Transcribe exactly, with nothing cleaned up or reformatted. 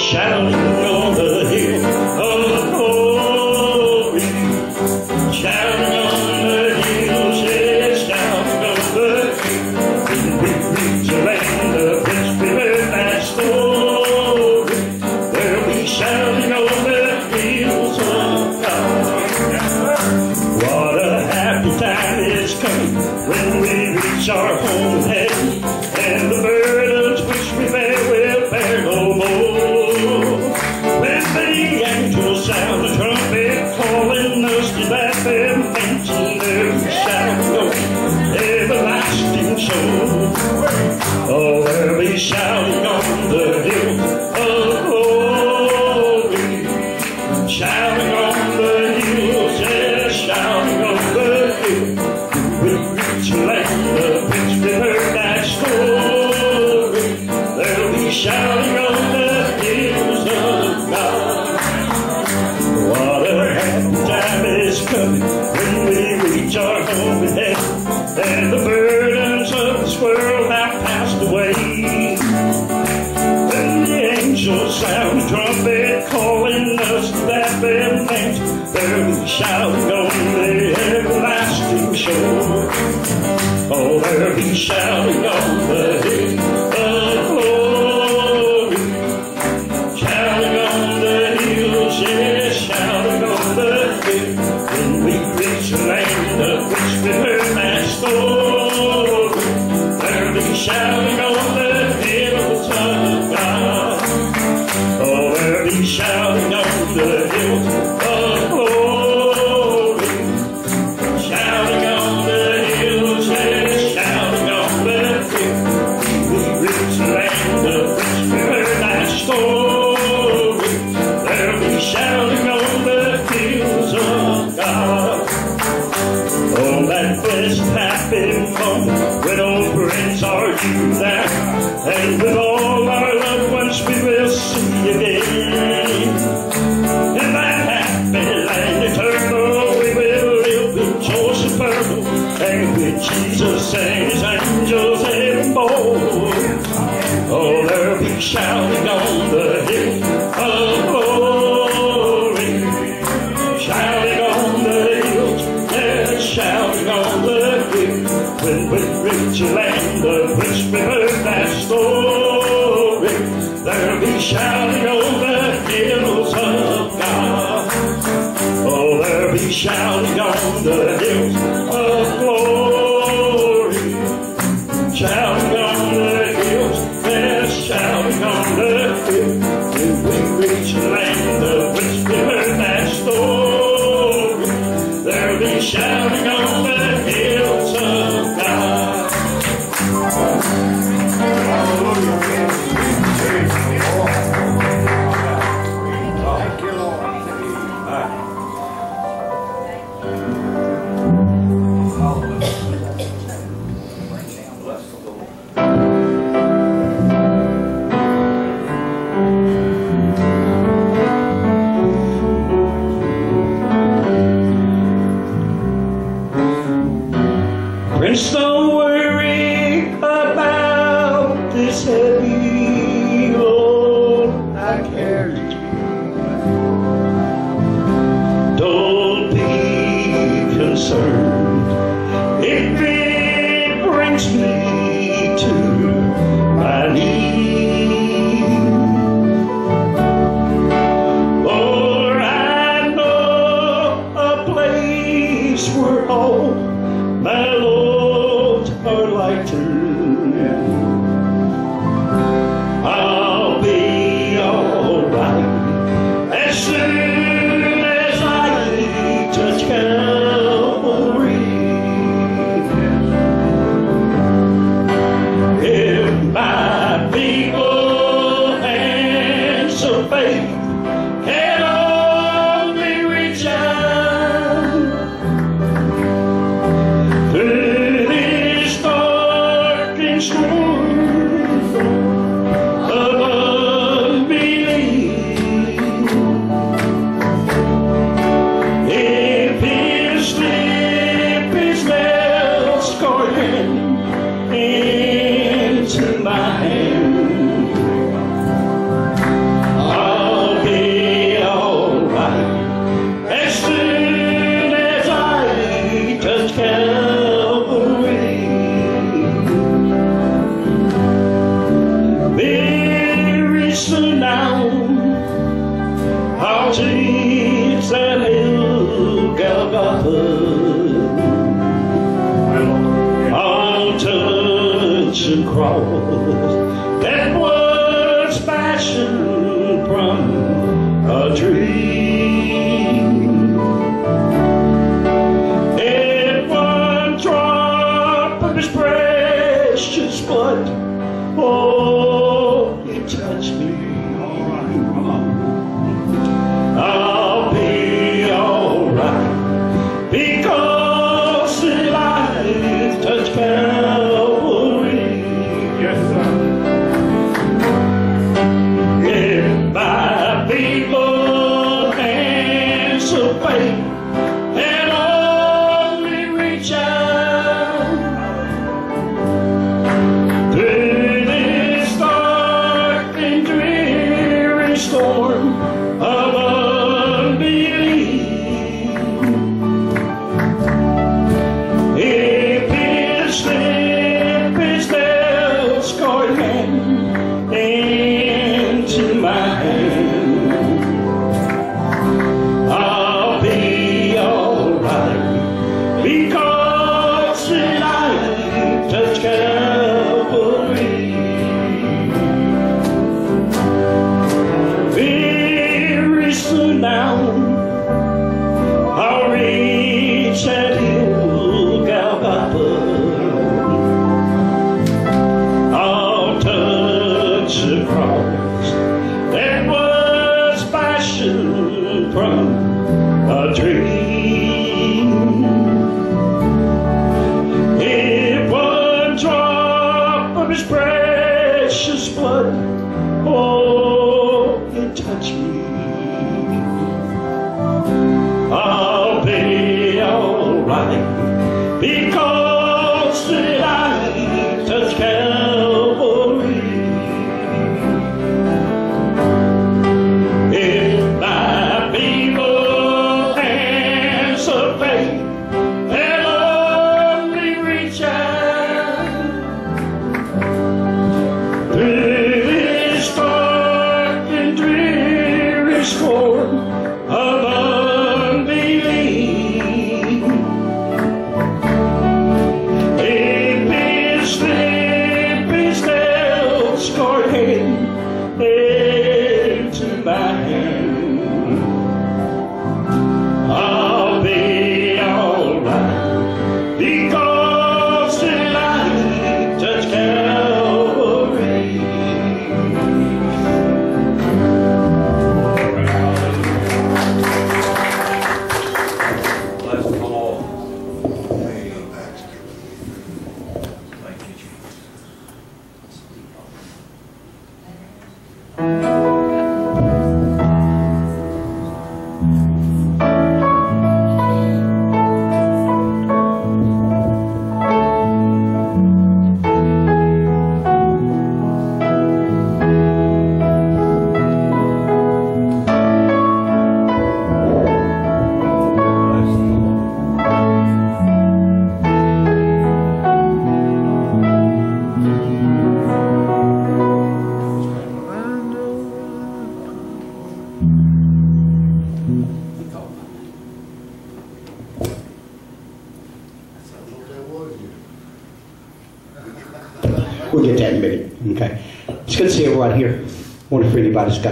shouting on the hill of glory, shouting on the hills, yes, shouting on the hill. When we reach the land of which we heard that story, there'll be shouting on the hills of God. What a happy time is coming when we reach our home heaven, and the burdens which we bear will bear no more. When the angels sound the trumpet calling us to that fair mansion, there we shall go, everlasting shore. Oh, there we shouting on the hill of glory, shouting on the hills, yes, shouting on the hill. We reach the land of which we heard that story, there'll be shouting on the hills of God. What a happy time is coming when we reach our home in heaven, and the burdens of this world have passed away. When the angels sound the trumpet calling us to that fair mansion, there'll be shouting on the everlasting shore. Oh, there'll be shouting on the hill of glory, shouting on the hills, yes, shouting on the hill. When we reach the land of which we heard that story, there'll be shouting on the hills of God. Oh, there'll be shouting on the hills of glory, shouting on the hills, yes, shouting on the hill. We reach the land of which we heard that story, there'll be shouting on the hills of God. Oh, that blessed happy moment when old friends are you there, and with all our loved ones we will see again. In that happy land eternal we will live with joy supernal, and with Jesus and his angels evermore. Oh, there'll be shouting on the hill of glory, shouting on the hills, yes, shouting on the hill. When we reach the land of which we heard that story, there'll be shouting on the hills of God. Oh, there'll be shouting on the hills of glory, shouting on the hills, yes, shouting on the hill. When we reach the land of which we heard that story, there'll be shouting on the hills of God. Thank you, Lord. Bless the Lord. Friends, don't worry about this heavy load I carry. Don't be concerned if it brings me to my knees. For I know a place where all my loads are lighter. cross that was fashioned from a dream. And one drop of his precious blood, oh, it touched me. All right, come on. I'll be alright because the light touched Calvary. Yes, sir. If my feeble hands of faith and only reach out through this dark and dreary storm of unbelief, if his slip his nail-scarred hand into my hand, I'll be alright because the light touched Calvary. Very soon now I'll reach that hill Golgotha. I'll touch the cross that was fashioned from a dream. If one drop of his precious blood, oh, it touched me, I'll be alright because the light touched Calvary. If my feeble hands of faith and only reach out through this dark and dreary storm of unbelief, if his slip his nail-scarred hand into my hand, I'll be alright because the light touched Calvary. Bless the Lord. Thank you, Jesus. Bless the Lord. We'll get that in a minute. Okay. It's good to see everyone here. Wonder if anybody's got